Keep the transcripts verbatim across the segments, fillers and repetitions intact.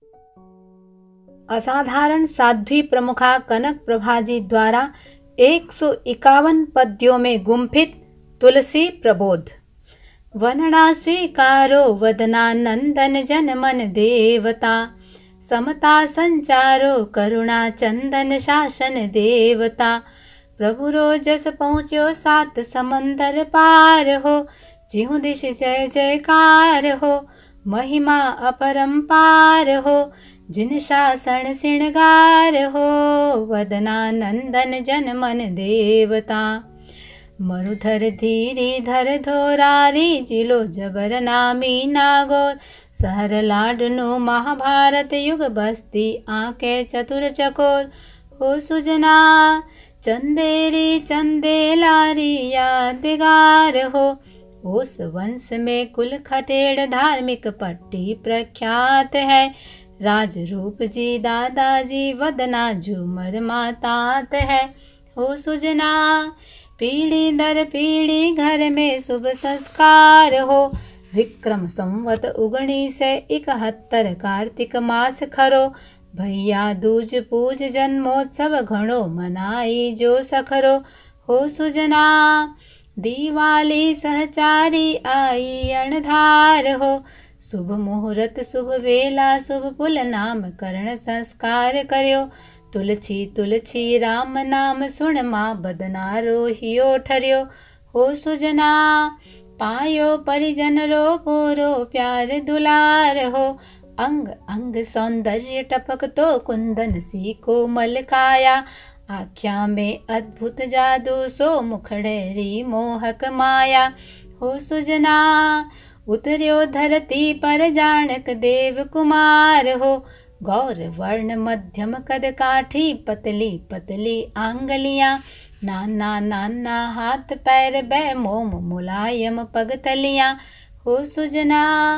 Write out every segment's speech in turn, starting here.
असाधारण साध्वी प्रमुखा कनक प्रभा जी द्वारा एक सौ इक्यावन पद्यों में गुम्फित तुलसी प्रबोध। वनना स्वीकारो वदनानंदन जन मन देवता, समता संचारो करुणा चंदन शासन देवता। प्रभु रोजस पहुँच्यो सात समंदर पार हो, जिहु दिश जय जयकार हो, महिमा अपरंपार हो, जिन शासन श्रृंगार हो। वदनानंदन जन मन देवता, मरुधर धीरी धर धोरारी, जिलो जबर नामी नागोर। सहर लाडनु महाभारत युग बस्ती, आके चतुर चकोर। हो सुजना चंदेरी चंदेलारी यादगार हो, उस वंश में कुल खटेड़ धार्मिक पट्टी प्रख्यात है। राज रूप जी दादाजी वदना झूमर मातात है। हो सुजना पीढ़ी दर पीढ़ी घर में शुभ संस्कार हो, विक्रम संवत उगणी से इकहत्तर कार्तिक मास खरो। भैया दूज पूज जन्मोत्सव घणो मनाई जो सखरो। हो सुजना दीवाली सहचारी आई अणधार हो, शुभ मुहूर्त शुभ वेला शुभ पुल नामकरण संस्कार कर्यो। तुलसी तुलसी राम नाम सुन माँ बदना रोहियो ठर्यो। हो सुजना पायो परिजन रो पूरो प्यार दुलार हो, अंग अंग सौंदर्य टपक तो कुंदन सी कोमल काया। आख्या में अद्भुत जादू सो मुखड़ेरी मोहक माया। हो सुजना उतर्यो धरती पर जानक देव कुमार हो, गौर वर्ण मध्यम कद काठी पतली पतली आंगलियां। नाना नाना हाथ पैर बै मोम मुलायम पगतलियां। हो सुजना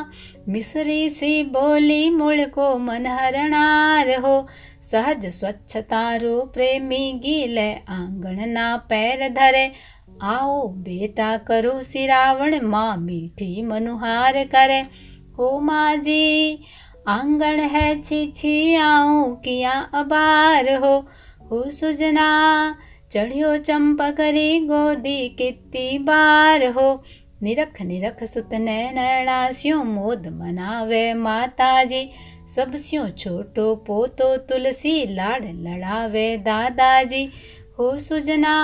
मिसरी सी बोली मुड़ को मनहरणार हो, सहज स्वच्छतारो प्रेमी गीले आंगन ना पैर धरे। आओ बेटा करो सिरावण माँ मीठी मनुहार करे। हो माँ जी आंगन है छी छी आऊं किया अबार हो। हो सुजना चढ़ियो चंपकरी गोदी कितनी बार हो, निरख निरख सुत नैना स्यों मोद मनावे माता जी। सब स्यों छोटो पोतो तुलसी लाड़ लड़ावे दादाजी। हो सुजना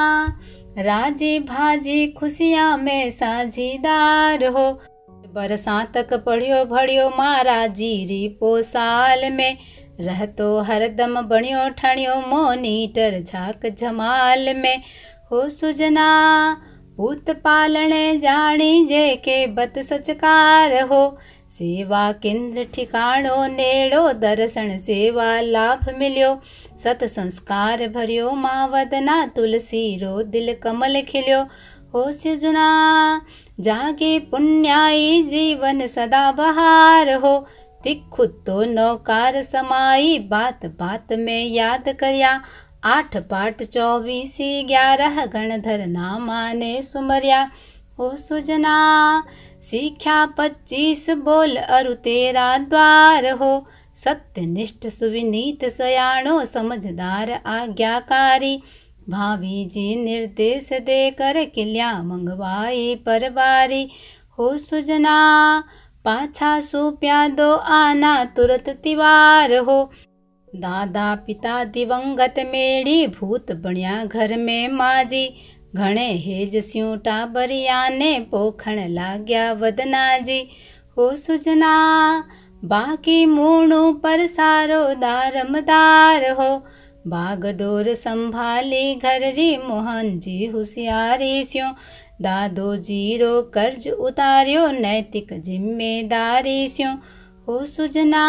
राजी भाजी खुशियाँ में साझीदार हो, बरसां तक पढ़ियो भड़ियो महाराजी रीपो साल में। रहतो हरदम बणियो ठणियो मोनीटर झाक झमाल में। हो सुजना पूत पालने जानी जे के बत सचकार हो, सेवा केंद्र ठिकाणो नेड़ो दर्शन सेवा लाभ मिलियो। सत संस्कार भरियो माँ वदना तुलसी रो दिल कमल खिलियो। हो सुजना जागे पुण्याई जीवन सदा बहार हो, तिखु तो नौकार समाई बात बात में याद करया। आठ पाठ चौबीसी ग्यारह गणधर नामा ने सुमरिया। हो सुजना सीख्या पच्चीस बोल अरु तेरा द्वार हो, सत्यनिष्ठ सुविनीत सयाणो समझदार आज्ञाकारी। भाभी जी निर्देश देकर किल्या मंगवाई परवारी। हो सुजना पाछा सुप्या दो आना तुरत तिवार हो, दादा पिता दिवंगत मेड़ी भूत बणिया घर में माजी। घणे हेज स्यूं टाबरिया ने पोखण लाग्या वदना जी। हो सुजना बाकी मूणु पर सारो दारमदार हो, बागडोर संभाली घर री मोहन जी होशियारी स्यों। दादो जीरो कर्ज उतारियो नैतिक जिम्मेदारी स्यों। हो सुजना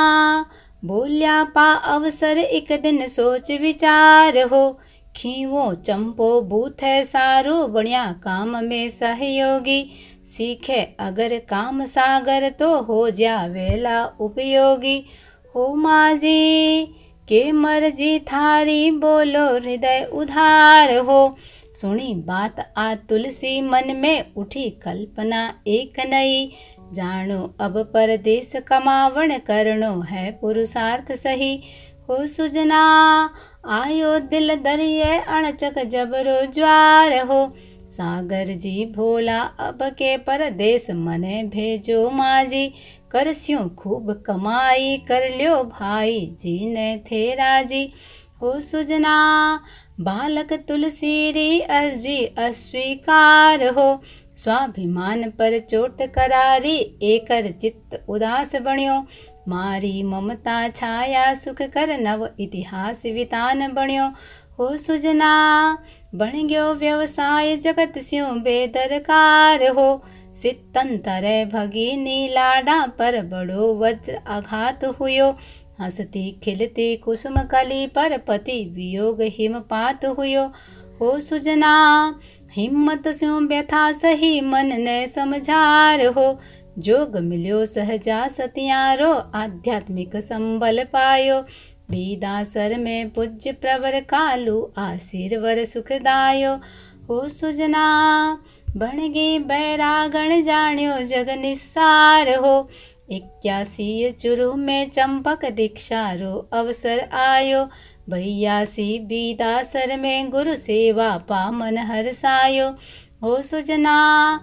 बोलिया पा अवसर एक दिन सोच विचार हो, खीवो चंपो बूथे सारो बणिया काम में सहयोगी। सीखे अगर काम सागर तो हो जा वेला उपयोगी। हो माजी के मर्जी थारी बोलो हृदय उधार हो, सुनी बात आ तुलसी मन में उठी कल्पना एक नई। जानो अब परदेश कमावण करनो है पुरुषार्थ सही। हो सुजना आयो दिल दरिए अणचक जबरो ज्वार हो। सागर जी भोला अब के परदेश मने भेजो माजी। करस्यों खूब कमाई कर लियो भाई जी ने थे राजी। हो सुजना बालक तुलसी री अर्जी अस्वीकार हो। स्वाभिमान पर चोट करारी एकर चित्त उदास बण्यो। मारी ममता छाया सुख कर नव इतिहास वितान बण्यो। हो सुजना बन गयो व्यवसाय जगत स्यों बेदरकार हो। सितंतरे भगिनी लाडा पर बड़ो वज्र आघात हुयो। हंसती खिलती कुसुम कली पर पति वियोग हिमपात हुयो। हो सुजना हिम्मत स्यों व्यथा सही मन ने समझार हो। जोग मिल्यो सहजा सतियारो आध्यात्मिक संबल पायो। बीदासर में पूज्य प्रवर कालू आशीर्वर सुखदायो। हो सुजना बन गई बैरागण जाण्यो जग निस्सार हो। इक्यासी चुरु में चंपक दीक्षारो अवसर आयो। बयासी बीदासर में गुरु सेवा पामन हरसायो। हो सुजना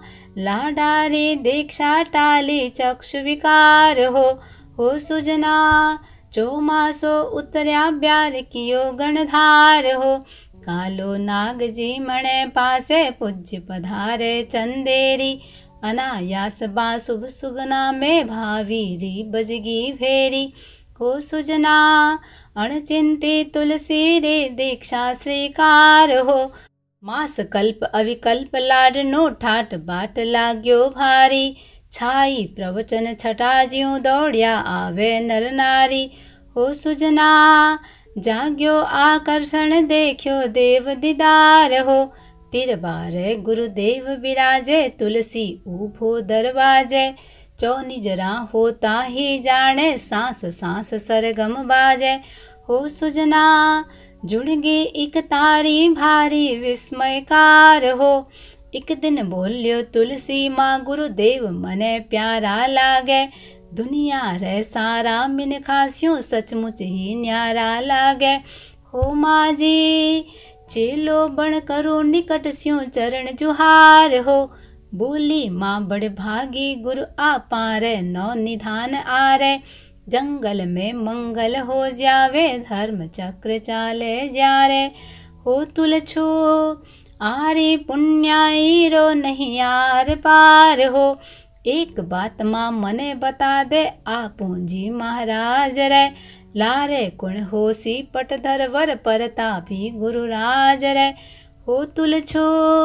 लाडारी दीक्षा टाली चक्षु विकार हो। हो सुजना चौमासो उतर्या ब्यार कियो गणधार हो। कालो नाग जी मणे पासे पूज्य पधारे चंदेरी। अनायास बाशुभ सुगना में भावीरी बजगी भेरी। हो सुजना अणचिंती तुलसी रे दीक्षा श्रीकार हो। मास कल्प अविकल्प लाडनो ठाट बाट लाग्यो भारी। छाई प्रवचन छटा ज्यों दौड़िया आवे नर नारी। हो सुजना जाग्यो आकर्षण देखियो देव दीदार हो। तिरबारे गुरुदेव विराजे तुलसी ऊभो दरवाजे। चौनी जरा होता ही जाने सांस सांस सरगम बाजे। हो सुजना जुड़गी एक तारी भारी विस्मयकार हो। एक दिन बोल्यो तुलसी माँ गुरुदेव मने प्यारा लागे। दुनिया रे सारा मिनखास्यों सचमुच ही न्यारा लागे। हो माँ जी चेलो बण करो निकट स्यों चरण जुहार हो। बोली माँ बड़ भागी गुरु आपा रे नौ निधान आरे। जंगल में मंगल हो जावे धर्म चक्र चाले जारे। हो तुलछो आरे पुण्याई रो नहीं यार पार हो। एक बात माँ मने बता दे आपू जी महाराज रे। लारे कुण होसी पटधर वर परतापी गुरु राज रे। हो तुलछो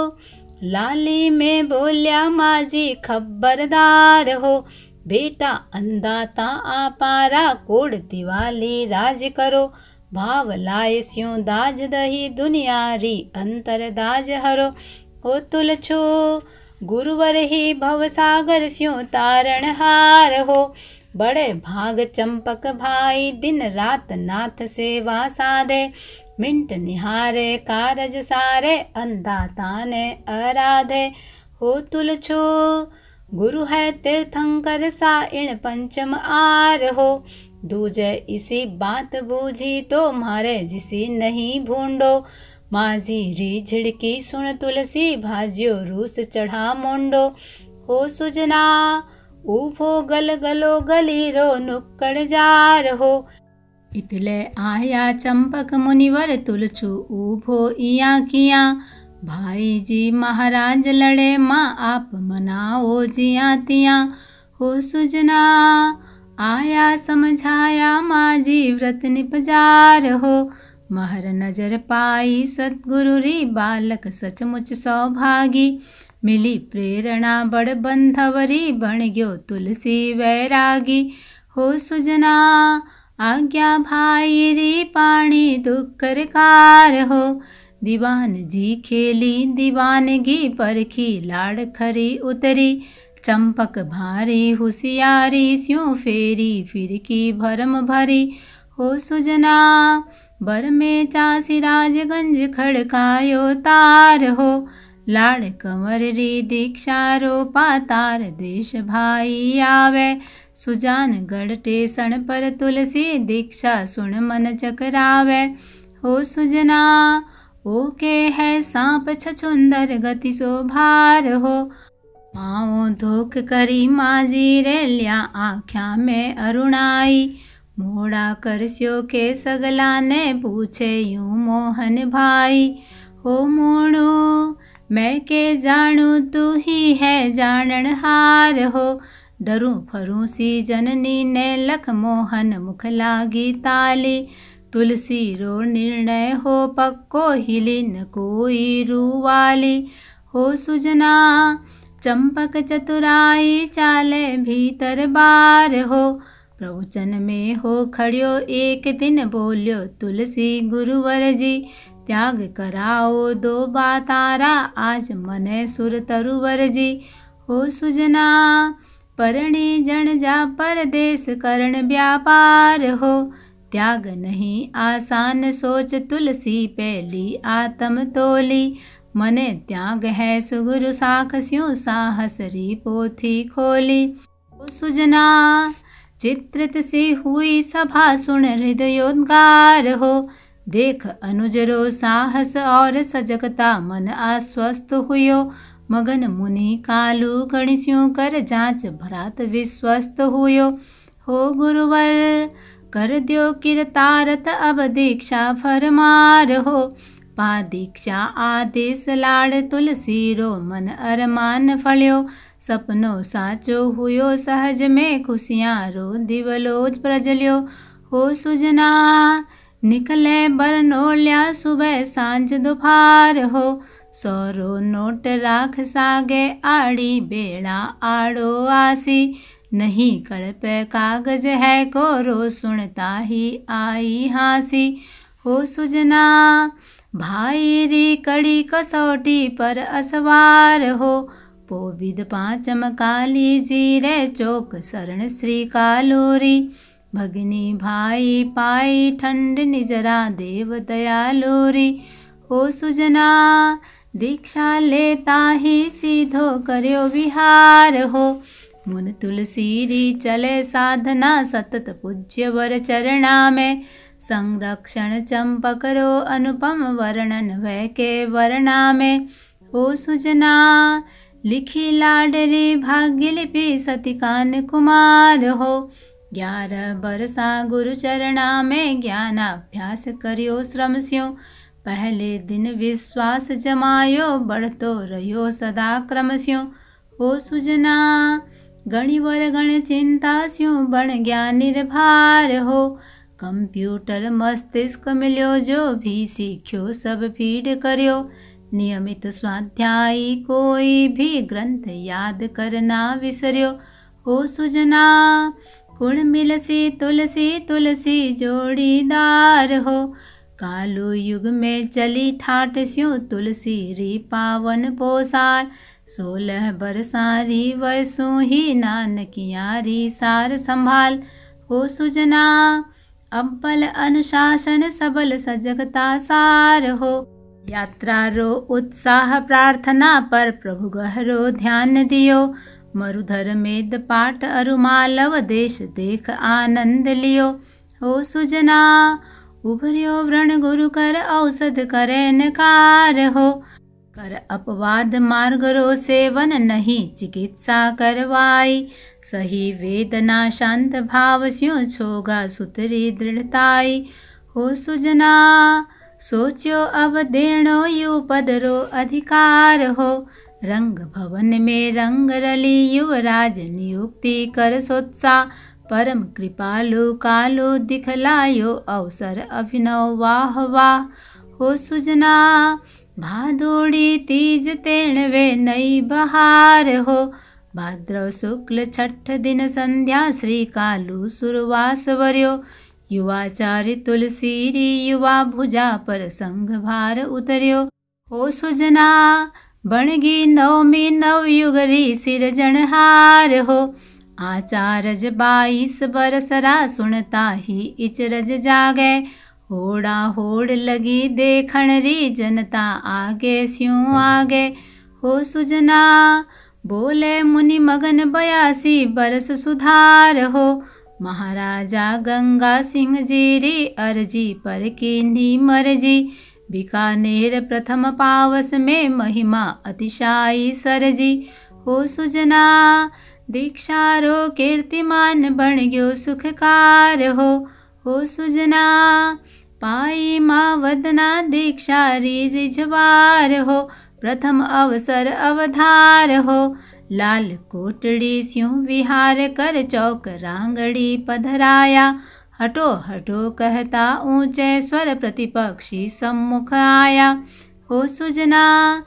लाली में बोल्या माजी खबरदार हो। बेटा अंदाता आपारा कोड दिवाली राज करो। भाव लाए स्यों दाज दही दुनियारी अंतर दाज हरो। हो तुलछो गुरुवर ही भव सागर स्यों तारण हार हो। बड़े भाग चंपक भाई दिन रात नाथ सेवा साधे। मिंट निहारे कारज सारे अंदाता ने आराधे। हो तुलछो गुरु है तीर्थंकर सा इण पंचम आर हो। दूजे इसी बात बूझी तो मारे जिसी नहीं भूंडो। माझी री झिड़की सुन तुलसी भाज्यो रूस चढ़ा मुंडो। हो सुजना ऊभो गल गलो गलीरो नुक्कड़ जार हो। इतले आया चंपक मुनिवर तुलछू ऊभो इया किया। भाई जी महाराज लड़े माँ आप मनाओ जिया तिया। हो सुजना आया समझाया माजी व्रत निपजार हो। महर नजर पाई सतगुरु री बालक सचमुच सौभागी। मिली प्रेरणा बड़ बंधवरी बन गयो तुलसी वैरागी। हो सुजना आज्ञा भाई री पाणी दुक्कर कार हो। दीवान जी खेली दीवानगी परखी लाड़ खरी उतरी। चंपक भारी होशियारी स्यों फेरी फिर की भरम भरी। हो सुजना बर में चासी राजगंज खड़कायो तार हो। लाड़ कंवर री दीक्षा रो पातार देश भाई आवे। सुजानगढ़ टेसन पर तुलसी दीक्षा सुन मन चकरावे। हो सुजना ओ के है सांप छछुंदर गति सो भार हो। पाँव धोख करी माजी रे लिया आख्या में अरुणाई। मोड़ा करस्यो के सगला ने पूछे यूं मोहन भाई। हो मोड़ो मैं के जानू तू ही है जानन हार हो। डरूं फरूं सी जननी ने लख मोहन मुख लागी ताली। तुलसी रो निर्णय हो पक्को हिली न कोई रूवाली। हो सुजना चंपक चतुराई चाले भीतर बार हो। प्रवचन में हो खड़ियो एक दिन बोल्यो तुलसी गुरुवर जी। त्याग कराओ दो बातारा आज मने सुर तरुवर जी। हो सुजना परणी जन जा परदेश करण व्यापार हो। त्याग नहीं आसान सोच तुलसी पहली आत्म तोली। मने त्याग है सुगुरु साख स्यों साहस री पोथी खोली। ओ सुजना चित्रित सी हुई सभा सुन हृदयोद्गार हो। देख अनुजरो साहस और सजगता मन आश्वस्त हुयो। मगन मुनि कालू गणिस्यों कर जांच भरात विश्वस्त हुयो। हो गुरुवर कर द्यो किरतारत अब दीक्षा फरमार हो। पा दीक्षा आदेश लाड़ तुलसी रो मन अरमान फल्यो। सपनो साचो हुयो सहज में खुशियाँ रो दिवलो प्रजल्यो। हो सुजना निकले बरनोल्या सुबह सांझ दोपहर हो। सौरो नोट राख सागे आड़ी बेड़ा आड़ो आसी। नहीं कड़पे कागज है कोरो सुनता ही आई हासी। हो सुजना भाई री कड़ी कसौटी पर असवार हो। पोविद पांचम काली जी रे चौक शरण श्री कालोरी। भगनी भाई पाई ठंड निजरा देव दयालोरी। हो सुजना दीक्षा लेता ही सीधो करो विहार हो। मुन तुलसी री चले साधना सतत पूज्य वर चरणा में। संरक्षण चंपक रो अनुपम वर्णन वह के वर्णा में। हो सुजना लिखी लाडली भाग्य लिपि सतिकान कुमार हो। ग्यारह बरसा गुरु चरणा में ज्ञानाभ्यास करियो श्रम स्यों। पहले दिन विश्वास जमायो बढ़तो रहियो सदा क्रम स्यों। हो सुजना गणिवर गण चिंता स्यों बण ज्ञान निर्भार हो। कंप्यूटर मस्तिष्क मिल्यो जो भी सीख्यो सब फीड करियो। नियमित स्वाध्यायी कोई भी ग्रंथ याद करना विसरियो। हो सुजना गुण मिलसी तुलसी तुलसी जोड़ीदार हो। कालू युग में चली ठाट स्यों तुलसी री पावन पोसार। सोलह बरसारी वयसु ही नानकियारी सार संभाल। हो सुजना अब्बल अनुशासन सबल सजगता सार हो। यात्रा रो उत्साह प्रार्थना पर प्रभु गहरो ध्यान दियो। मरुधर मेद पाठ अरुमालव देश देख आनंद लियो। हो सुजना उभरियो व्रण गुरु कर औषध करे नकार हो। कर अपवाद मार्ग रो सेवन नहीं चिकित्सा करवाई। सही वेदना शांत भाव स्यों छोगा सुतरी दृढ़ताई। हो सुजना सोच्यो अब देणो यु पद रो अधिकार हो। रंग भवन में रंग रली युवराज नियुक्ति कर सोत्सा। परम कृपालु कालो दिखलायो अवसर अभिनव वाह वाह। हो सुजना भादोड़ी तीज तेणवे नई बहार हो। भाद्रव शुक्ल छठ दिन संध्या श्री कालू सुरवास वर्यो। युवाचार्य तुलसी री युवा भुजा पर संघ भार उतर्यो। हो सुजना बणगी नवमी नवयुग री सिरजनहार हो। आचारज बाईस बरसरा सुनता ही इचरज जागे। होड़ा होड़ लगी देखण री जनता आगे स्यों आगे। हो सुजना। बोले मुनि मगन बयासी बरस सुधार हो। महाराजा गंगा सिंह जीरी अर्जी पर कीन्ही मर्जी। बीकानेर प्रथम पावस में महिमा अतिशाई सरजी। हो सुजना दीक्षारो कीर्तिमान बन गयो सुखकार हो। हो सुजना पाई माँ वदना दीक्षारी रिझवार हो। प्रथम अवसर अवधार हो। लाल कोटड़ी स्यों विहार कर चौक रांगड़ी पधराया। हटो हटो कहता ऊंचे स्वर प्रतिपक्षी सम्मुख आया। हो सुजना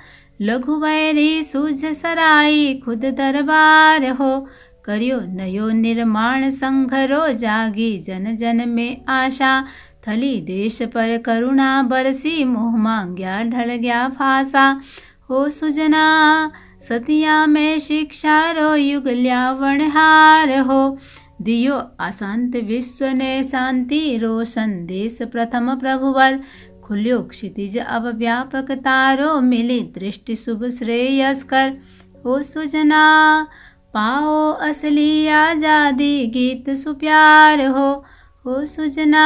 लघुवैरी सूझ सराई खुद दरबार हो। करियो नयो निर्माण संघरो जागी जन जन में आशा। थली देश पर करुणा बरसी मोह मांग्या ढल गया फासा। हो सुजना सतिया में शिक्षा रो युग ल्यावणहार हो। दियो अशांत विश्व ने शांति रो संदेश प्रथम प्रभुवर। खुल्यो क्षितिज अब व्यापक तारो मिली दृष्टि शुभ श्रेयस्कर। हो सुजना पाओ असली आजादी गीत सुप्यार हो। हो सुजना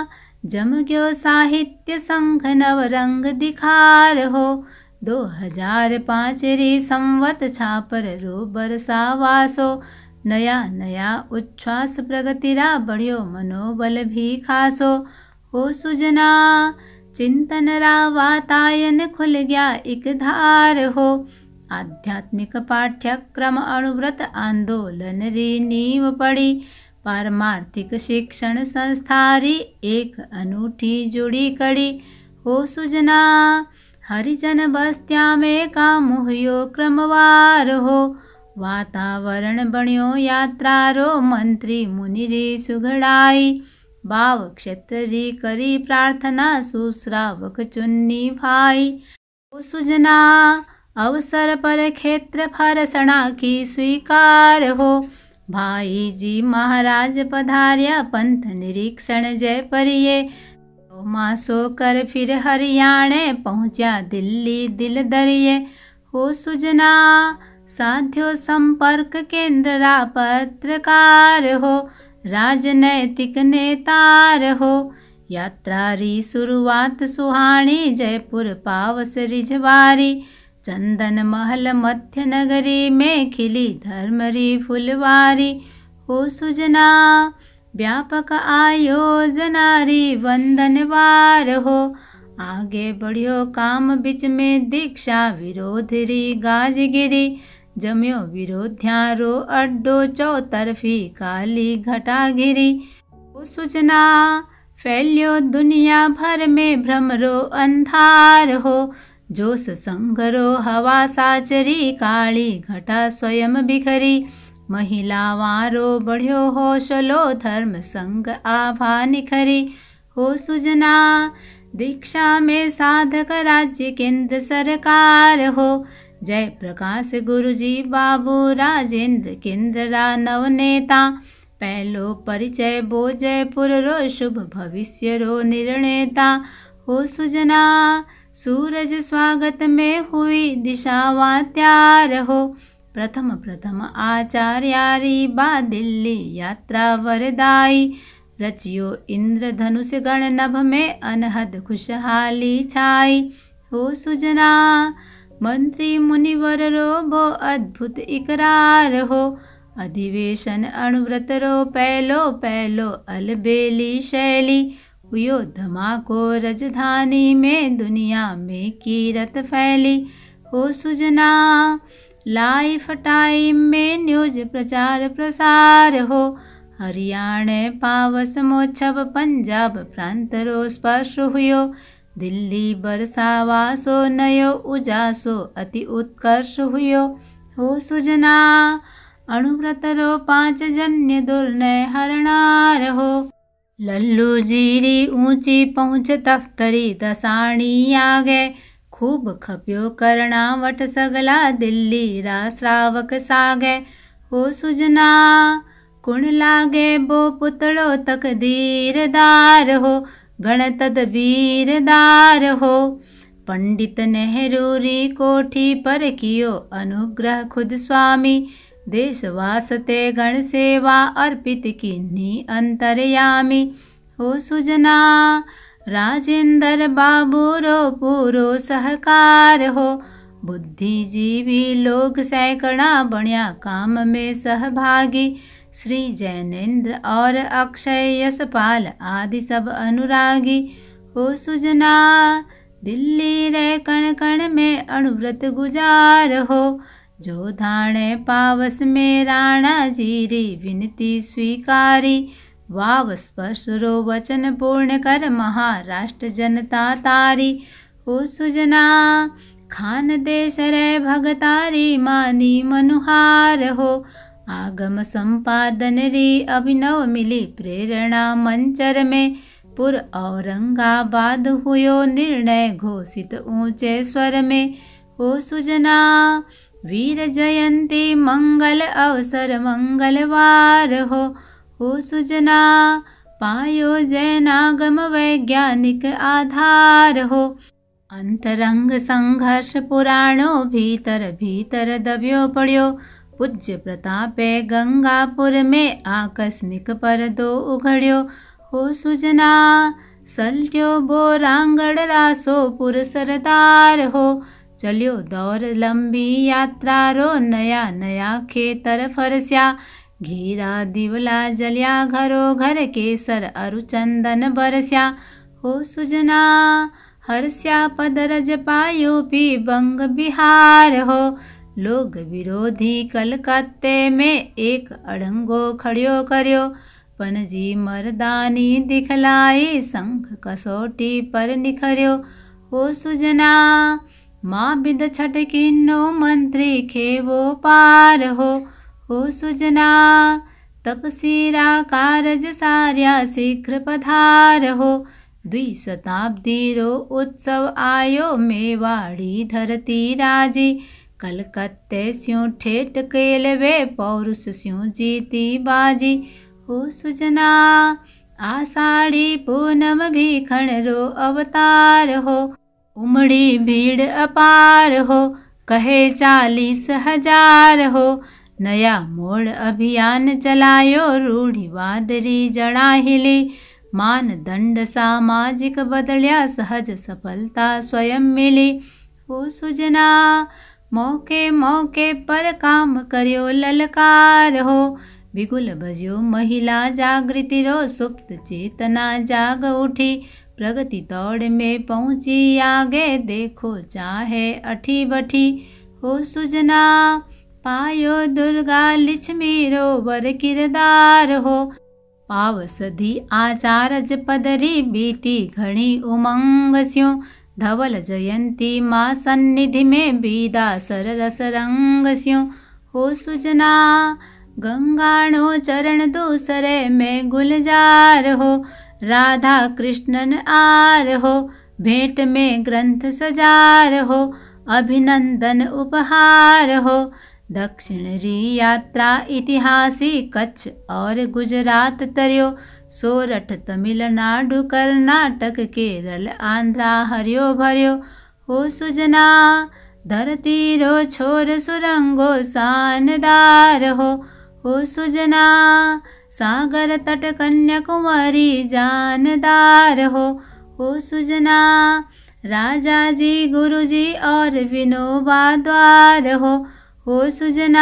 जम गयो साहित्य संघ नव रंग दिखार हो। दो हजार पाँच री संवत छापर रो बरसावासो। नया नया उच्छ्वास प्रगतिरा बढ़ियो मनोबल भी खासो। हो सुजना चिंतन रा वातायन खुल गया एक धार हो। आध्यात्मिक पाठ्यक्रम अणुव्रत आंदोलन री नींव पड़ी। पारमार्थिक शिक्षण संस्थारी एक अनूठी जुड़ी कड़ी। हो सुजना हरिजन बस्त्या में काम हुयो क्रमवार हो। वातावरण बण्यो यात्रा रो मंत्री मुनि री सुघड़ाई। भाव क्षेत्र री करी प्रार्थना सुश्रावक चुन्नी भाई। हो सुजना अवसर पर क्षेत्र फरसणा की स्वीकार हो। भाई जी महाराज पधार्या पंथ निरीक्षण जय परिये। मासो कर फिर हरियाणे पहुँचा दिल्ली दिल दरिये। हो सुजना साध्यो संपर्क केंद्र रा पत्रकार हो। राजनैतिक नेतार हो। यात्रा री शुरुआत सुहानी जयपुर पावस रिझवारी। चंदन महल मध्य नगरी में खिली धर्म री फुलवारी। हो सुजना व्यापक आयोजना री वंदनवार हो। आगे बढ़ियो काम बिच में दीक्षा विरोध री गाजगिरी। जम्यो विरोध्यारो अड्डो चौतरफी काली घटा गिरी। हो सुजना फैल्यो दुनिया भर में भ्रमरो अंधार हो। जोश संगरो हवा साचरी काली घटा स्वयं बिखरी। महिलावारो बढ़ियो हौसलो धर्म संग आभा निखरी। हो सुजना दीक्षा में साधक राज्य केंद्र सरकार हो। जय प्रकाश गुरुजी बाबू राजेंद्र केंद्र रा नवनेता। पहलो परिचय बो जयपुर रो शुभ भविष्य रो निर्णेता। हो सुजना सूरज स्वागत में हुई दिशावा त्यार हो। प्रथम प्रथम आचार्यारी बा दिल्ली यात्रा वरदाई। रचियो इंद्रधनुष गण नभ में अनहद खुशहाली छाई। हो सुजना मंत्री मुनिवर रो बो अद्भुत इकरार हो। अधिवेशन अणुव्रत रो पहलो पहलो अलबेली शैली। हुयो धमाको राजधानी में दुनिया में कीरत फैली। हो सुजना लाइफ टाइम में न्यूज प्रचार प्रसार हो। हरियाणे पावस मोच्छब पंजाब प्रांत रो स्पर्श हुयो। दिल्ली बरसावासो नयो उजासो अति उत्कर्ष हुयो। हो सुजना अणुव्रत रो पांच जन्य दुर्नय हरणार हो। लल्लू जीरी ऊंची पहुँच तफ्तरी दसाणी आगे। खूब खप्यो कर्णावट सगला दिल्ली रा श्रावक सागे। हो सुजना कुण लागे बो पुतलो तकदीरदार हो। गण तदबीरदार हो। पंडित नेहरू री कोठी पर कियो अनुग्रह खुद स्वामी। देश वास्ते गण सेवा अर्पित कीन्ही अंतरयामी। हो सुजना राजेंद्र बाबू रो पूरो सहकार हो। बुद्धिजीवी लोग सैकड़ा बण्या काम में सहभागी। श्री जैनेन्द्र और अक्षय यशपाल आदि सब अनुरागी। हो सुजना दिल्ली रे कण कण में अणुव्रत गुजार हो। जो धाणे पावस में राणा जीरी विनती स्वीकारी। वाव स्पर्श रो वचन पूर्ण कर महाराष्ट्र जनता तारी। हो सुजना खान देश रे भगतारी मानी मनुहार हो। आगम संपादन री अभिनव मिली प्रेरणा मंचर में। पुर औरंगाबाद हुयो निर्णय घोषित ऊंचे स्वर में। हो सुजना वीर जयंती मंगल अवसर मंगलवार हो। हो सुजना पायो जैनागम वैज्ञानिक आधार हो। अंतरंग संघर्ष पुराणों भीतर भीतर दबियो पड़ियो। पूज्य प्रतापे गंगापुर में आकस्मिक परदो उघड़ियो। हो सुजना सल्ट्यो बोरांगड़ रासोपुर सरदार हो। चलियो दौर लंबी यात्रा रो नया नया खेतर फरस्या। घीरा दिवला जलिया घरो घर केसर अरु चंदन बरस्या। हो सुजना हर्ष्या पदरज पायो पी बंग बिहार हो। लोग विरोधी कलकत्ते में एक अड़ंगो खड़ियो करियो। पनजी मर्दानी दिखलाई संख कसौटी पर निखरियो। हो सुजना माँ बिद छटकिन्नो मंत्री खेवो पार हो। हो सुजना तपसीरा कारज सार्या शीघ्र पधार हो। द्विशताब्दी रो उत्सव आयो मेवाड़ी धरती राजी। कलकत्ते स्यों ठेठ केलवे पौरुष स्यों जीती बाजी। हो सुजना आषाढ़ी पूनम भीखण रो अवतार हो। उमड़ी भीड़ अपार हो कहे चालीस हजार हो। नया मोड़ अभियान चलायो रूढ़िवादरी जड़ा हिली। मानदंड सामाजिक बदलिया सहज सफलता स्वयं मिली। हो सुजना मौके मौके पर काम करियो ललकार हो। बिगुल बजियो महिला जागृति रो सुप्त चेतना जाग उठी। प्रगति दौड़ में पहुंची आगे देखो चाहे अठी बठी। हो सुजना पायो दुर्गा लिच्छमी रो वर किरदार हो। पावसधी आचारज पदरी बीती घणी उमंग स्यों। धवल जयंती माँ सन्निधि में बीदा सर रस रंग स्यों। हो सुजना गंगाणो चरण दूसरे में गुलजार हो। राधा कृष्णन आर हो भेंट में ग्रंथ सजार हो। अभिनंदन उपहार हो। दक्षिण री यात्रा इतिहासी कच्छ और गुजरात तरियो। सोरठ तमिलनाडु कर्नाटक केरल आंध्रा हरियो भरियो। हो सुजना धरती रो छोर सुरंगो शानदार हो। हो सुजना सागर तट कन्याकुमारी जानदार हो। हो सुजना राजा जी गुरु जी और विनोबा द्वार हो। हो सुजना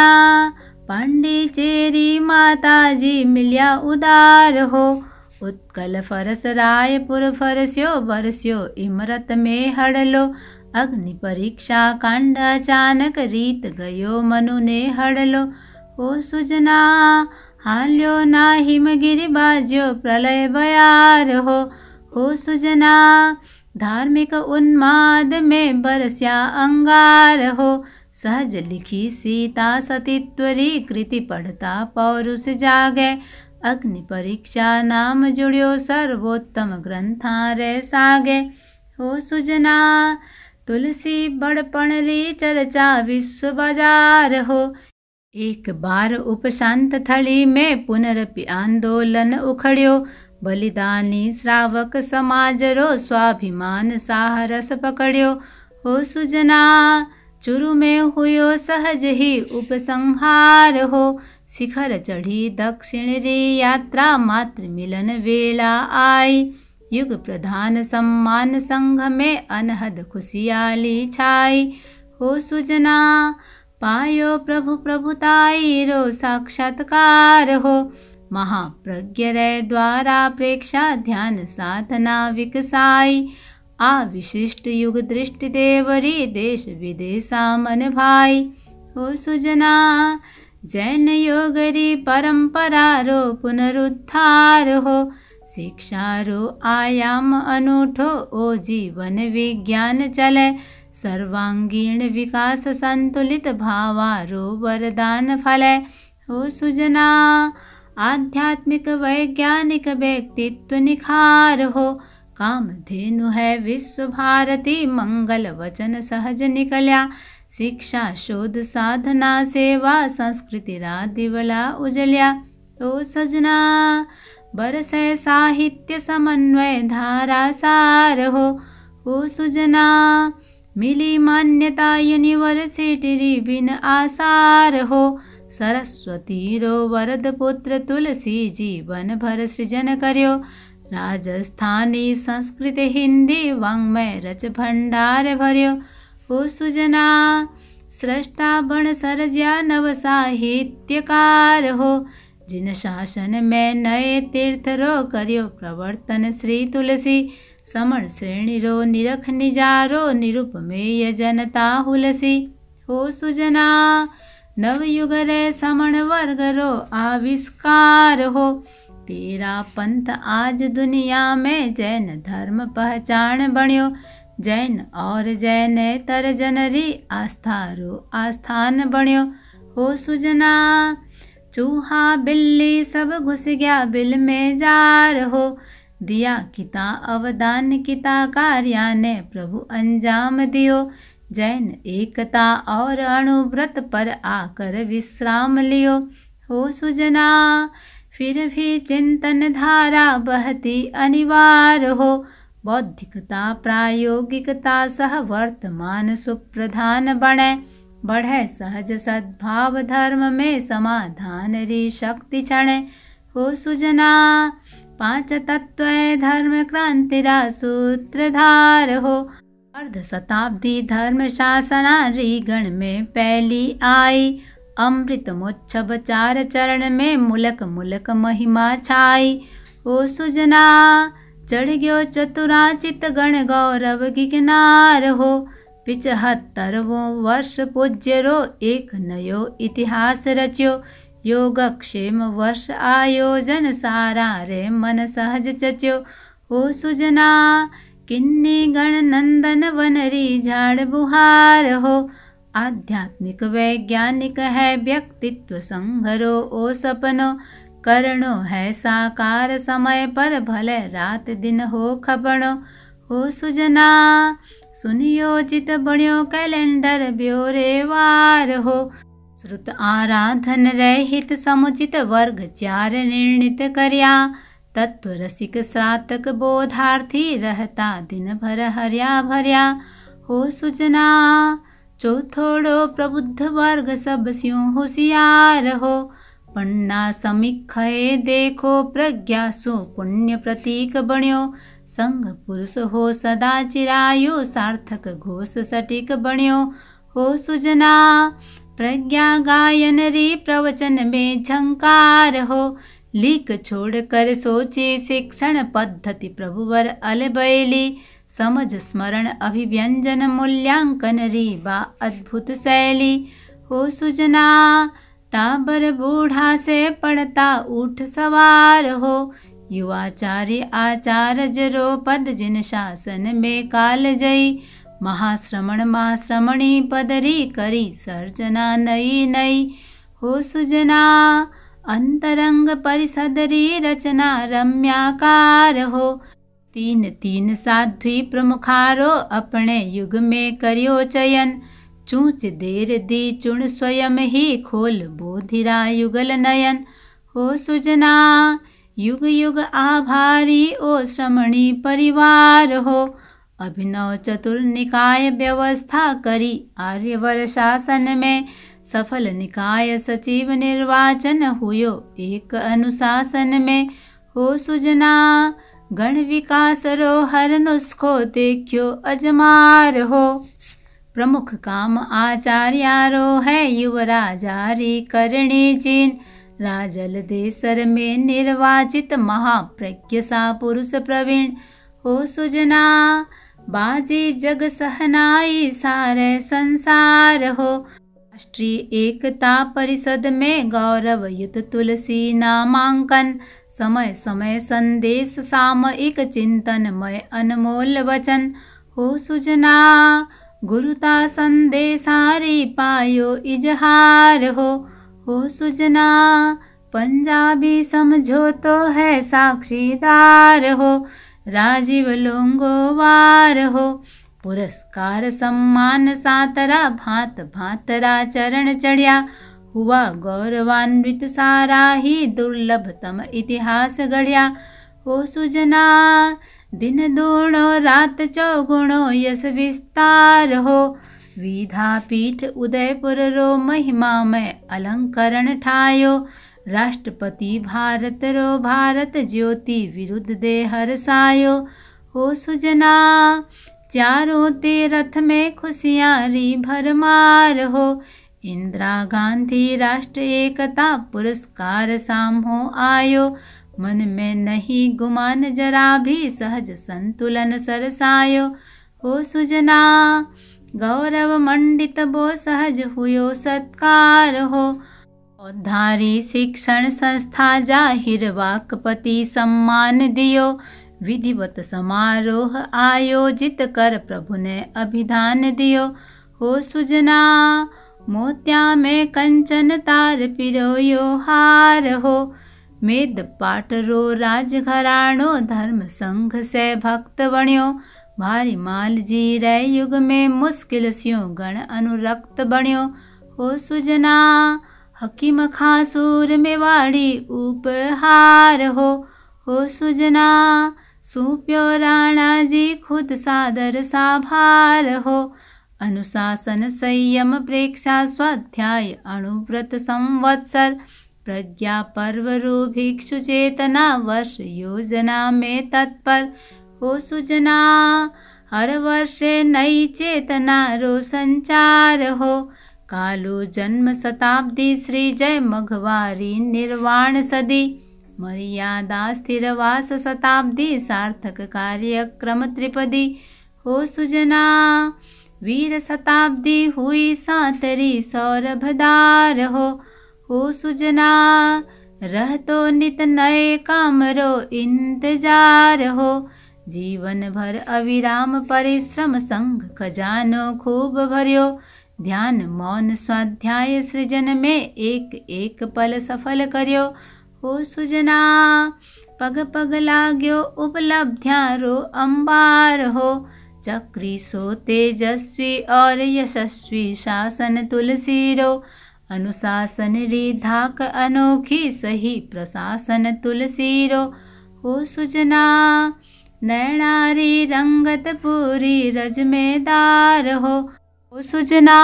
पांडिचेरी माता जी मिलिया उदार हो। उत्कल फरस रायपुर फरस्यो बरस्यो इमरत में हड़लो। अग्नि परीक्षा कांड अचानक रीत गयो मनु ने हड़लो। हो सुजना हाल्यो ना हिमगिरि बाज्यो प्रलय बयार हो। हो सुजना धार्मिक उन्माद में बरस्या अंगार हो। सहज लिखी सीता सतीत्वरी कृति पढ़ता पौरुष जागे। अग्नि परीक्षा नाम जुड़ियो सर्वोत्तम ग्रंथारे सागे। हो सुजना तुलसी बड़पण री चर्चा विश्व बाजार हो। एक बार उपशांत थली में पुनरपि आंदोलन उखड़ियो। बलिदानी श्रावक समाज रो स्वाभिमान साहरस पकड़ियो। हो सुजना चुरु में हुयो सहज ही उपसंहार हो। शिखर चढ़ी दक्षिण री यात्रा मात्र मिलन वेला आई। युग प्रधान सम्मान संघ में अनहद खुशियाली छाई। हो सुजना पायो प्रभु प्रभुताई रो साक्षात्कार हो। महाप्रज्ञ रे द्वारा प्रेक्षा ध्यान साधना विकसाई। आ विशिष्ट युग दृष्टि देवरी देश विदेशा मन भाई। हो सुजना जैन योगरी परंपरा रो पुनरुद्धार हो। शिक्षा रो आयाम अनूठो ओ जीवन विज्ञान चले। सर्वांगीण विकास संतुलित भावारो वरदान फले। हो सुजना आध्यात्मिक वैज्ञानिक व्यक्तित्व निखार हो। कामधेनु है विश्व भारती मंगल वचन सहज निकल्या। शिक्षा शोध साधना सेवा संस्कृति रा दिवला उजल्या। ओ सजना बरसे साहित्य समन्वय धारा सार हो। ओ सुजना मिली मान्यता यूनिवर्सिटी री बिन आसार हो। सरस्वती रो वरद पुत्र तुलसी जीवन भर सृजन कर्यो। राजस्थानी संस्कृत हिंदी वाङ्मय रच भंडार भर्यो। हो सुजना सृष्टा बण सरज्या नव साहित्यकार हो। जिन शासन में नए तीर्थ रो कर्यो प्रवर्तन श्री तुलसी। समण श्रेणी रो निरख निजारो निरुपमेय जनता हुलसी। हो सुजना नवयुग रे समण वर्ग रो आविष्कार हो। तेरा पंथ आज दुनिया में जैन धर्म पहचान बण्यो। जैन और जैनेतर जनरी आस्था रो आस्थान बण्यो। हो सुजना चूहा बिल्ली सब घुस गया बिल में जार हो। दिया किता अवदान किता कार्या ने प्रभु अंजाम दियो। जैन एकता और अणुव्रत पर आकर विश्राम लियो। हो सुजना फिर भी चिंतन धारा बहती अनिवार्य हो। बौद्धिकता प्रायोगिकता सह वर्तमान सुप्रधान बने। बढ़े सहज सद्भाव धर्म में समाधान री शक्ति क्षणे। हो सुजना पांच तत्व धर्म क्रांतिरा सूत्रधार हो। अर्ध शताब्दी धर्म शासना री गण में पहली आई। अमृत मोच्छब चार चरण में मुलक मुलक महिमा छाई। हो सुजना चढ़ गयो चतुराचित गण गौरव गिगनार हो। पिचहत्तरवो वर्ष पूज्य रो एक नयो इतिहास रच्यो। योगक्षेम वर्ष आयोजन सारा रे मन सहज चच्यो। हो सुजना किन्नी गण नंदन वनरी झाड़ बुहार हो। आध्यात्मिक वैज्ञानिक है व्यक्तित्व संघरो ओ सपनो। करणो है साकार समय पर भले रात दिन हो खपणो। हो सुजना सुनियोजित बण्यो कैलेंडर ब्योरेवार हो। श्रुत आराधन रहित समुचित वर्ग चार निर्णित कर्या। तत्व रसिक श्रातक बोधार्थी रहता दिन भर हर्या भर्या। हो सुजना चौथोड़ो प्रबुद्ध वर्ग सब स्यों होशियार हो। पन्ना समीक्षे देखो प्रज्ञा सो पुण्य प्रतीक बण्यो। संघ पुरुष हो सदा चिरायु सार्थक घोष सटीक बण्यो। हो सुजना प्रज्ञा गायन री प्रवचन में झंकार हो। लीक छोड़ कर सोचे शिक्षण पद्धति प्रभुवर अलबैली। समझ स्मरण अभिव्यंजन मूल्यांकन री बा अद्भुत शैली। हो सुजना टाबर बूढ़ा से पढ़ता उठ सवार हो। युवाचार्य आचार्य जरो पद जिन शासन में काल जई। महाश्रमण महाश्रमणी पदरी करी सर्जना नई नई। हो सुजना अंतरंग परिषदरी रचना रम्याकार हो। तीन तीन साध्वी प्रमुखारो अपने युग में करियो चयन। चूच देर दी चुण स्वयं ही खोल बोधिरा युगल नयन। हो सुजना युग युग आभारी ओ श्रमणी परिवार हो। अभिनव चतुर निकाय व्यवस्था करी आर्यवर शासन में, सफल निकाय सचिव निर्वाचन हुयो एक अनुशासन में। हो सुजना गण विकास रो हर नुस्खो देखियो अजमार हो। प्रमुख काम आचार्यारो है युवराजारी करणी जिन, राजल देसर में निर्वाचित महाप्रज्ञ सा पुरुष प्रवीण। हो सुजना बाजी जग सहनाई सारे संसार हो। राष्ट्रीय एकता परिषद में गौरवयुत तुलसी नामांकन, समय समय संदेश सामयिक चिंतनमय अनमोल वचन। हो सुजना गुरुता संदेशारी पायो इजहार हो। हो सुजना पंजाबी समझो तो है साक्षीदार हो, राजीव लोंगोवार हो। पुरस्कार सम्मान सातरा भांत भांतरा चरण चढ़िया, हुआ गौरवान्वित सारा ही दुर्लभतम इतिहास गढ़िया। हो सुजना दिन दूणो रात चौगुणो यश विस्तार हो, विद्यापीठ उदयपुर रो महिमा में अलंकरण ठायो। राष्ट्रपति भारत रो भारत ज्योति विरुद्ध दे हरसायो। हो सुजना चारों तीरथ में खुशियारी भरमार हो, इंदिरा गांधी राष्ट्रीय एकता पुरस्कार सामो आयो। मन में नहीं गुमान जरा भी सहज संतुलन सरसायो। हो सुजना गौरव मंडित बो सहज हुयो सत्कार हो, औधारी शिक्षण संस्था जाहिर वाकपति सम्मान दियो। विधिवत समारोह आयोजित कर प्रभु ने अभिधान दियो। हो सुजना मोत्या में कंचन तार पिरोयो हार हो, मेद पाटरो राजघराणो धर्म संघ से भक्त बण्यो। भारी माल जी रे युग में मुश्किल स्यों गण अनुरक्त बण्यो। हो सुजना हकीम खासूर मेवाड़ी उपहार हो। हो सुजना सूप्यो राणा जी खुद सादर साभार हो। अनुशासन संयम प्रेक्षा स्वाध्याय अणुव्रत संवत्सर, प्रज्ञा पर्व रू भिक्षु चेतना वर्ष योजना में तत्पर। हो सुजना हर वर्षे नई चेतना रो संचार हो, कालू जन्म शताब्दी श्री जय मघवारी निर्वाण सदी। मर्यादा स्थिरवास शताब्दी सार्थक कार्यक्रम त्रिपदी। हो सुजना वीर शताब्दी हुई सातरी सौरभदार हो। हो सुजना रह तो नित नए कामरो इंतजार हो, जीवन भर अविराम परिश्रम संघ खजानो खूब भरियो। ध्यान मौन स्वाध्याय सृजन में एक एक पल सफल करियो। हो सुजना पग पग लाग्यो उपलब्धियां रो अंबार हो, चक्री सो तेजस्वी और यशस्वी शासन तुलसी रो। अनुशासन री धाक अनोखी सही प्रशासन तुलसी रो। हो सुजना नैनारी रंगत पूरी रजमेदार हो। हो सुजना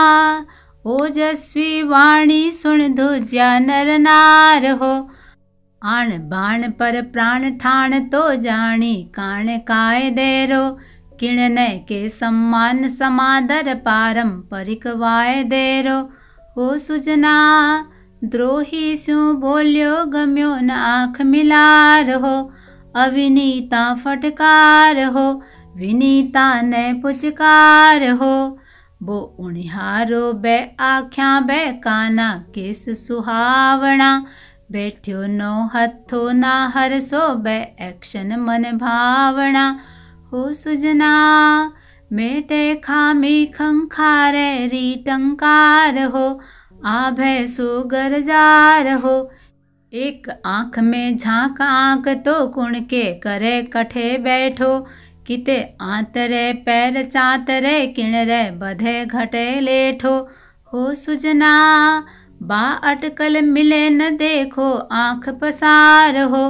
ओजस्वी वाणी सुन धुज्या नर नार हो, आण बाण पर प्राण ठाण तो जानी काण काय देरो। किणने के सम्मान समादर पारंपरिक वाय देरो। हो सुजना द्रोही स्यों बोल्यो गम्यो न आँख मिलार हो, अविनीता फटकार हो विनीता ने पुचकार हो। वो उणिहारो बे आख्या बे काना केस सुहावना, बैठ्यो नो हथो ना हरसो बे एक्शन मन भावना। हो सुजना मेटे खामी खंखारे री टंकार हो, आभे सो गरजार हो। एक आँख में झांक आँख तो कुण के करे कठे बैठो, किते आंतरे पैर चातरे किणरे बधे घटे लेठो। हो सुजना बा अटकल मिले न देखो आँख पसार हो,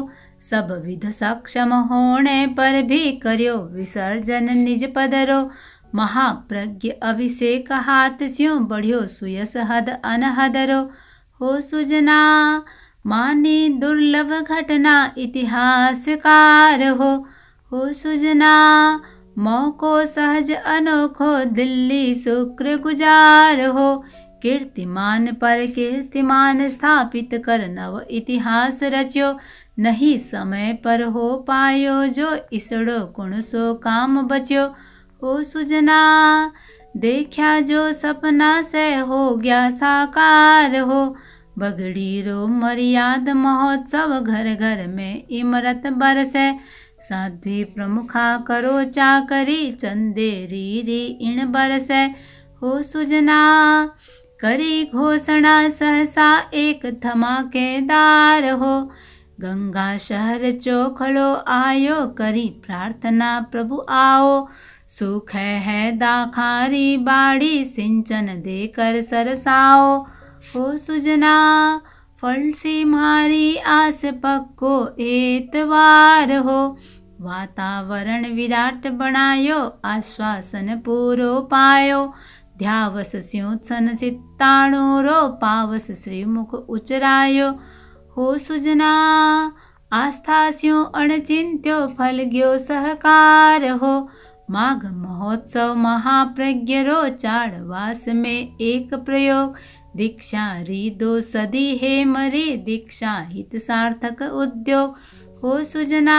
सब विध सक्षम होने पर भी करियो विसर्जन निज पदरो। महाप्रज्ञ अभिषेक हाथ स्यों बढ़ियो सुयस हद अनहदरो। हो सुजना मानी दुर्लभ घटना इतिहासकार हो। हो सुजना मौको सहज अनोखो दिल्ली शुक्र गुजार हो। कीर्तिमान पर कीर्तिमान स्थापित कर नव इतिहास रच्यो। नहीं समय पर हो पायो जो इसड़ो गुण सो काम बच्यो। हो सुजना देखा जो सपना से हो गया साकार हो। बगड़ी रो मर्याद महोत्सव घर घर में इमरत बरसे। साध्वी प्रमुखा करो चाकरी चंदेरी री इण बरसे। हो सुजना करी घोषणा सहसा एक धमाकेदार हो। गंगा शहर चोखलो आयो करी प्रार्थना प्रभु आओ। सुख है दाखारी बाड़ी सिंचन देकर सरसाओ। हो सुजना फलसी मारी आस पक्को एतवार हो। वातावरण विराट बनायो आश्वासन पूरो पायो। ध्यावस स्यों सन चित्ताणो रो पावस श्रीमुख उचरायो। हो सुजना आस्था स्यों अणचिंत्यो फल गयो सहकार हो। माघ महोत्सव महाप्रज्ञ रो चाड़वास में एक प्रयोग। दीक्षा री दो सदी है मरी दीक्षा हित सार्थक उद्योग। हो सुजना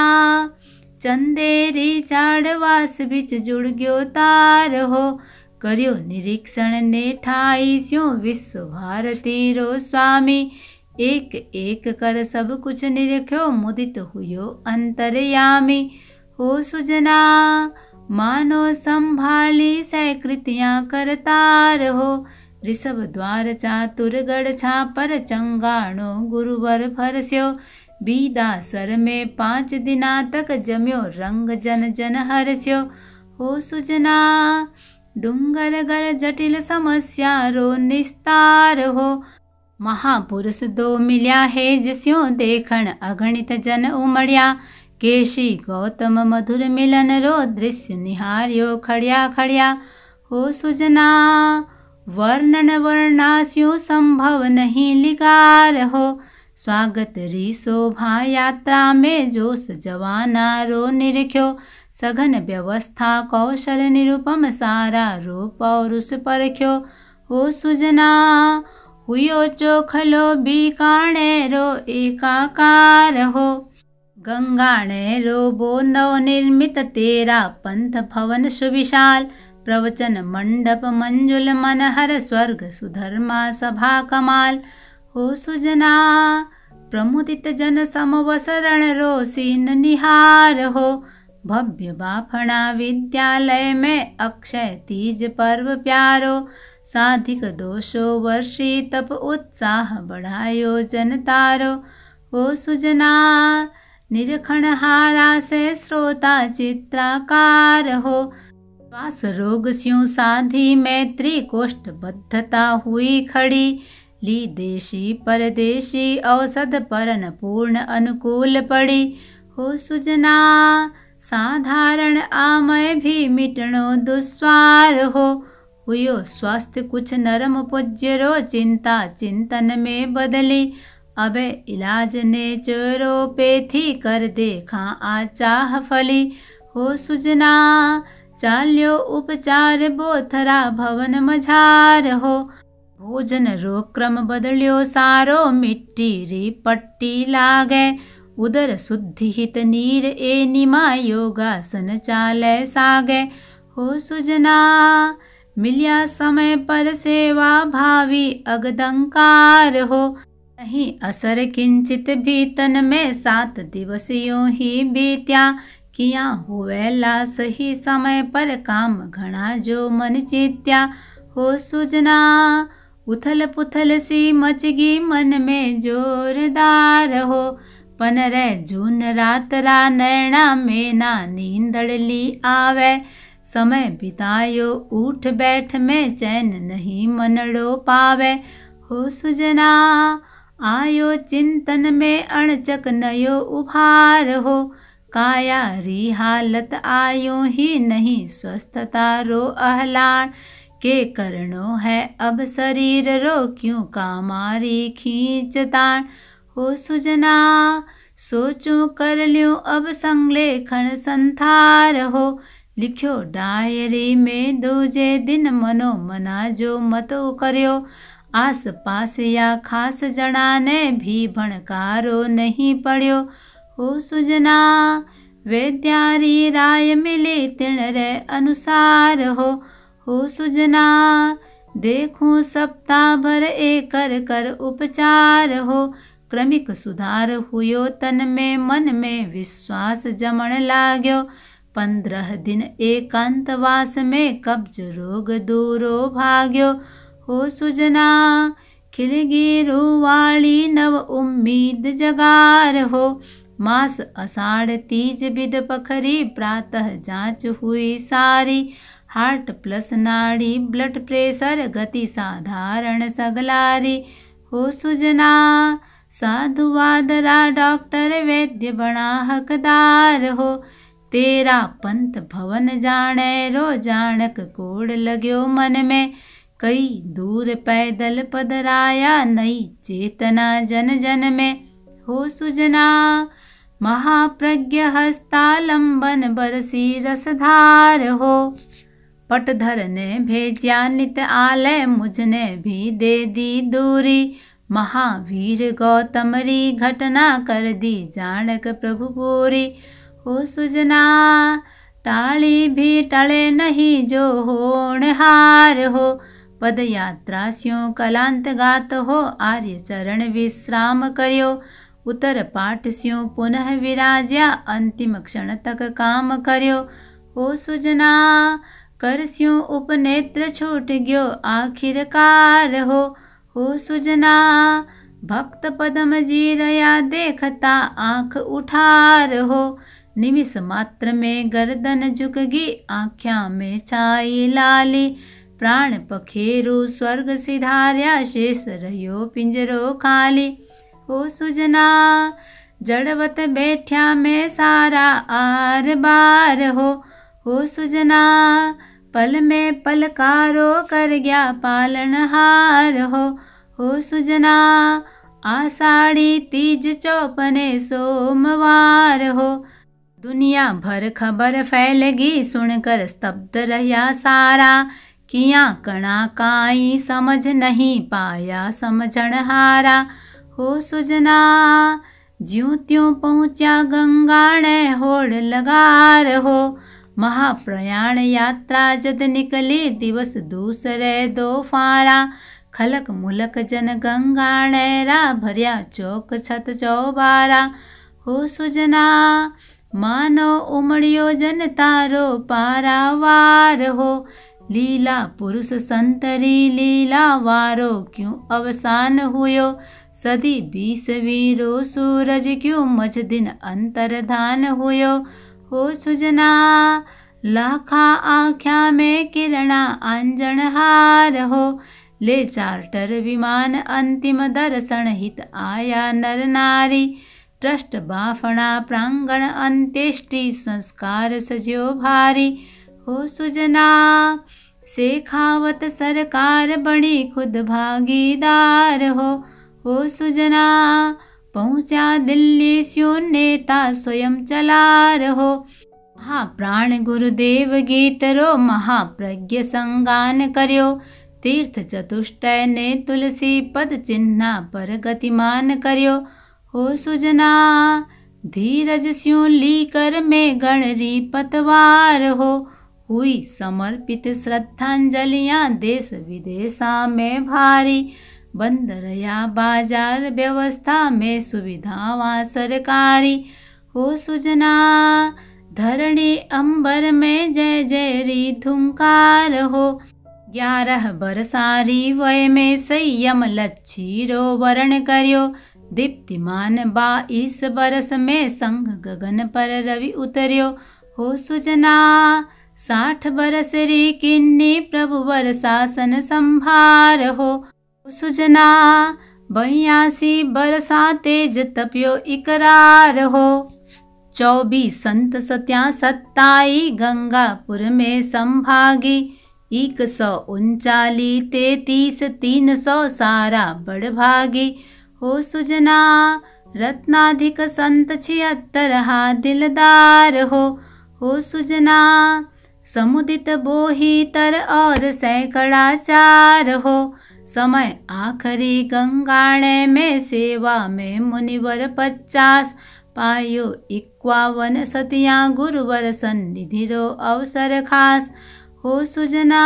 चंदेरी चाड़वास बिच जुड़ गयो तार हो। करियो निरीक्षण ने ठाई स्यों विश्व भारती रो स्वामी। एक एक कर सब कुछ निरख्यो मुदित हुयो अंतर्यामी। हो सुजना मानो संभाली सै कृतियाँ करतार हो। ऋषभ द्वार चातुरगढ़ छापर चंगाणो गुरुवर फरस्यो। बीदासर में पाँच दिना तक जम्यो रंग जन जन हरस्यो। हो सुजना डूंगर गर जटिल समस्या रो निस्तार हो। महापुरुष दो मिल्या है जिस्यों देखण अगणित जन उमड़िया। केशी गौतम मधुर मिलन रो दृश्य निहार्यो खड़िया खड़िया। हो सुजना वर्णन वर्णास्यो संभव नहीं लिगार हो। स्वागत री शोभा यात्रा में जोश जवाना रो निरख्यो। सघन व्यवस्था कौशल निरुपम सारा रो पौरुष परख्यो। हो सुजना हुयो चोखलो बीकाणे रो एकाकार हो। गंगाणे रो बो नव निर्मित तेरा पंथ भवन सुविशाल। प्रवचन मंडप मंजुल मनहर स्वर्ग सुधर्मा सभा कमाल। हो सुजना प्रमुदित जन समवसरण रो सीन निहार हो। भव्य बाफणा विद्यालय में अक्षय तीज पर्व प्यारो। साधिक दोषो वर्षी तप उत्साह बढ़ायो जनतारो। हो सुजना निरखण हारा से श्रोता चित्राकार हो। श्वास रोग स्यों साधी मैत्री कोष्ठ बद्धता हुई खड़ी। ली देशी परदेशी औषध परन पूर्ण अनुकूल पड़ी। हो सुजना साधारण आमय भी मिटणो दुस्वार हो। हुयो स्वास्थ्य कुछ नरम पूज्य रो चिंता चिंतन में बदली। अबे इलाज ने चोरो पेथी कर देखा आचाह फली। हो सुजना चाल्यो उपचार बोथरा भवन मझार हो। भोजन रो क्रम बदल्यो सारो मिट्टी री पट्टी लागे। उदर शुद्धि हित नीर ए निमा योगासन चाले सागे। हो सुजना मिलिया समय पर सेवा भावी अगदंकार हो। नहीं असर किंचित भी तन में सात दिवस यूं ही बीत्या। किया हुएला सही समय पर काम घना जो मन चित्या। हो सुजना उथल पुथल सी मचगी मन में जोरदार हो। पनरे जून रात रा नैना में ना नींदड़ ली आवे। समय बितायो उठ बैठ में चैन नहीं मनड़ो पावे। हो सुजना आयो चिंतन में अणचक नयो उभार हो। काया री हालत आयो ही नहीं स्वस्थता रो अहलाण। के करनो है अब शरीर रो क्यों कामारी खींच ताण। हो सुजना सोचूं कर ल्यूं अब संलेखन संथार हो। लिख्यो डायरी में दूजे दिन मनो मना जो मतो कर्यो। आस पास या खास जणा ने भी भणकारो नहीं पड़्यो। हो सुजना वैद्यारी राय मिली तिण रे अनुसार हो। हो सुजना देखूं सप्ताह भर एक कर कर उपचार हो। क्रमिक सुधार हुयो तन में मन में विश्वास जमण लाग्यो। पंद्रह दिन एकांतवास में कब्ज रोग दूरो भाग्यो। हो सुजना खिलगी रुवाली नव उम्मीद जगार हो। मास आषाढ़ तीज बिद पखरी प्रातः जांच हुई सारी। हार्ट प्लस नाड़ी ब्लड प्रेशर गति साधारण सगलारी। हो सुजना साधुवादरा डॉक्टर वैद्य बना हकदार हो। तेरा पंथ भवन जाने रो जानक कोड लग्यो मन में। कई दूर पैदल पधराया नई चेतना जन जन में। हो सुजना महाप्रज्ञ हस्तालंबन बरसी रसधार हो। पटधर ने भेजा नित आलय मुझने भी दे दी दूरी। महावीर गौतम री घटना कर दी जानक प्रभु पूरी। हो सुजना टाली भी टले नहीं जो होनहार हो। पद यात्रा स्यों कलांत गात हो आर्य चरण विश्राम करियो। उतर पाठ स्यों पुनः विराज्या अंतिम क्षण तक काम करियो। हो सुजना कर स्यों उपनेत्र छूट गयो आखिरकार हो। हो सुजना भक्त पदम जीरया देखता आंख उठार हो। निमिष मात्र में गर्दन झुकगी आँख्या में छाई लाली। प्राण पखेरु स्वर्ग सिधार्या शेष रहियो पिंजरो खाली। हो सुजना जड़वत बैठ्या में सारा आर बार हो। हो सुजना पल में पलकारो कर गया पालनहार हो। हो सुजना आषाढ़ी तीज चौपने सोमवार हो। दुनिया भर खबर फैलगी सुनकर स्तब्ध रहा सारा। किया कणा काई समझ नहीं पाया समझण हारा। हो सुजना ज्यों त्यों पहुँचा गंगा ने होड़ लगार हो। महाप्रयाण यात्रा जद निकली दिवस दूसरे दो फारा। खलक मुलक जन गंगा नैरा भरिया चौक छत चौबारा। हो सुजना मानो उमड़ियो जन तारो पारावार हो। लीला पुरुष संतरी लीला वारो क्यों अवसान हुयो। सदी बीसवीं रो सूरज क्यों मझ दिन अंतरधान हुयो। हो सुजना लाखा आँख्या में किरणा आंजन हार हो। ले चार्टर विमान अंतिम दर्शन हित आया नर नारी। ट्रस्ट बाफणा प्रांगण अंत्येष्टि संस्कार सज्यो भारी। हो सुजना शेखावत सरकार बड़ी खुद भागीदार हो। हो सुजना पहुँचा दिल्ली स्यों नेता स्वयं चलार हो। महाप्राण गुरुदेव गीत रो महाप्रज्ञ संगान कर्यो। तीर्थ चतुष्टय ने तुलसी पद चिन्हा पर गतिमान कर्यो। हो सुजना धीरज स्यों लीकर में गणरी पतवार हो। हुई समर्पित श्रद्धांजलियां देश विदेशा में भारी। बंद रहा बाजार व्यवस्था में सुविधावां सरकारी। हो सुजना धरणी अंबर में जय जय री धुंकार हो। ग्यारह बरसारी वय में संयम लच्छीरो वर्ण कर्यो। दीप्तिमान बाईस बरस में संग गगन पर रवि उतर्यो। हो सुजना साठ बरस री किन्नी प्रभु वर शासन संभार हो। सुजना बयासी बरसा तेज तप्यो इकरार हो। चौबीस संत सत्या सत्ताई गंगापुर में संभागी। एक सौ उनचाली तैतीस तीन सौ सारा बड़भागी। हो सुजना रत्नाधिक संत छिहत्तर हा दिलदार हो। हो सुजना समुदित बोहीतर और सैकड़ा चार हो। समय आखरी गंगाणे में सेवा में मुनिवर पचास। पायो इक्यावन सतिया गुरुवर सन्निधि रो अवसर खास। हो सुजना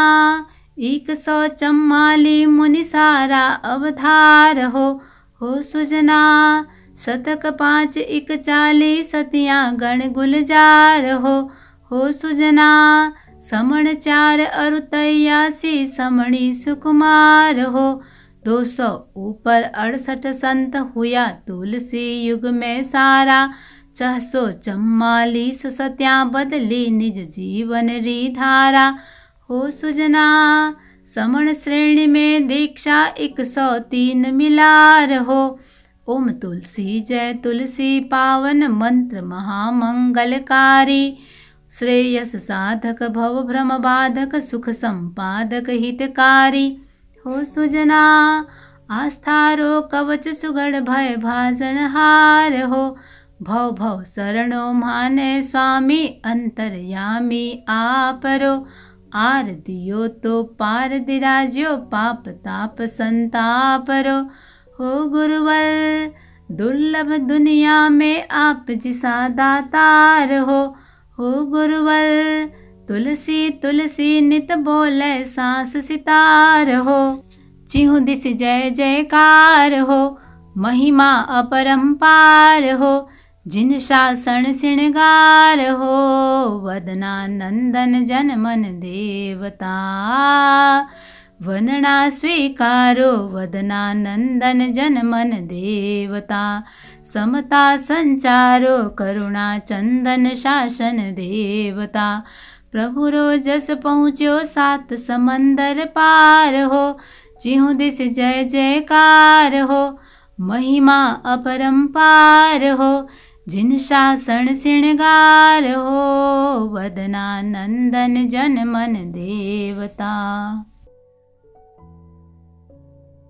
एक सौ चम्माली मुनि सारा अवधार हो। हो सुजना शतक पाँच इक चाली सतिया गण गुलजार हो। हो सुजना समण चार अरु तयासी समणी सुकुमार हो। दो सौ ऊपर अड़सठ संत हुआ तुलसी युग में सारा। छह सौ चम्मालीस सत्या बदली निज जीवन री धारा। हो सुजना समण श्रेणी में दीक्षा एक सौ तीन मिलार हो। ओम तुलसी जय तुलसी पावन मंत्र महामंगलकारी। श्रेयस साधक भव भ्रम बाधक सुख संपादक हितकारी। हो सुजना आस्थारो कवच सुगढ़ भय भाजन हार हो। भव भव शरणो माने स्वामी अंतरयामी आपरो। आर दियो तो पार दिराज्यो पाप ताप संतापरो। हो गुरुवर दुर्लभ दुनिया में आप जिसा दातार हो। हो गुरुवर तुलसी तुलसी नित बोले सांस सितार हो। चिहु दिस जय जयकार हो। महिमा अपरंपार हो। जिन शासन श्रृंगार हो। वदना नंदन जन मन देवता। वंदना स्वीकारो वदना नंदन जन मन देवता। समता संचारो करुणा चंदन शासन देवता। प्रभु रो जस पहुँच्यो सात समंदर पार हो। चिहु दिस जय जयकार हो। महिमा अपरंपार हो। जिन शासन श्रृंगार हो। वदना नंदन जन मन देवता।